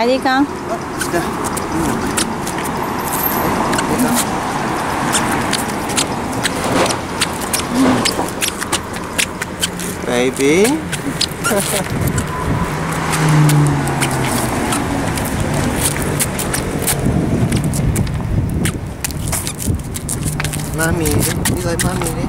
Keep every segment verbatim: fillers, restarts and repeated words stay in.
lại đi con. Baby. Mami đi, đi lấy mami đi.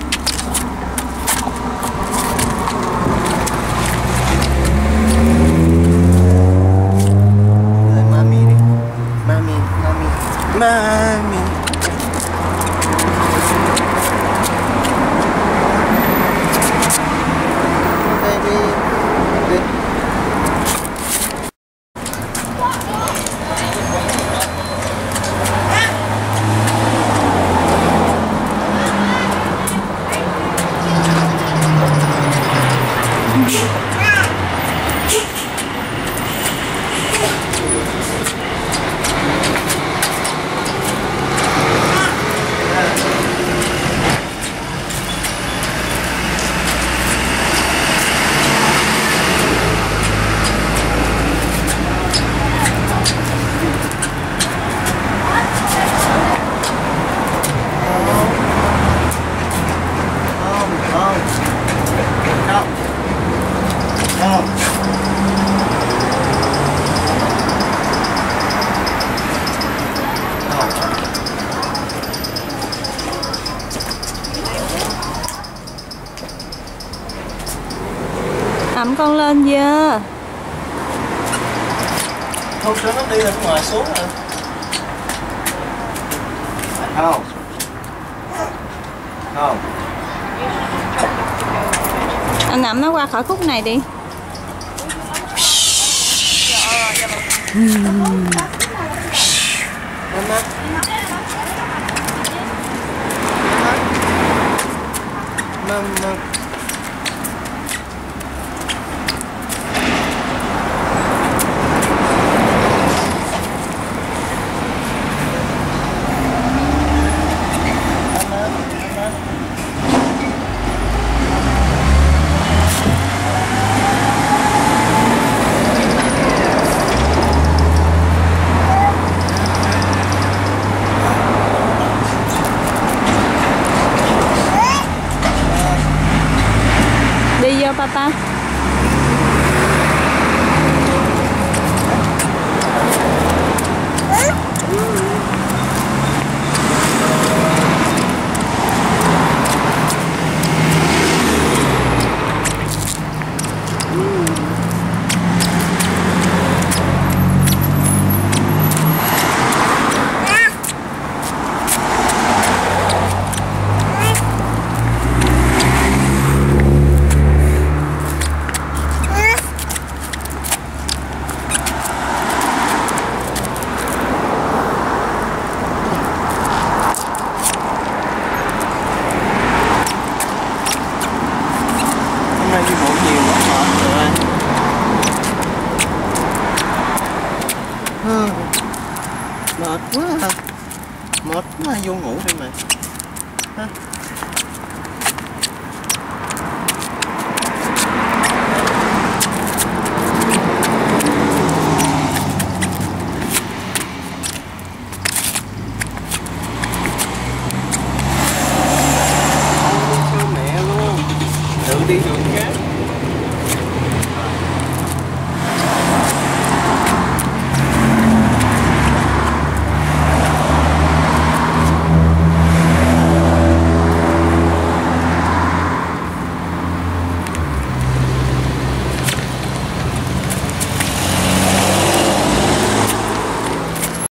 Lấy mami đi. Mami, mami, mami. Baby, đi. Ẩm con lên chưa? Không, cho nó đi ra ngoài xuống rồi. Không. Không. Anh Ẩm nó qua khỏi khúc này đi. Mama. Mama. Đi vô papa. Đi bộ nhiều quá mệt rồi. Mệt quá à. Mệt quá vô ngủ đi mày. Ha. Đi cho mẹ luôn. Tự đi đường khác.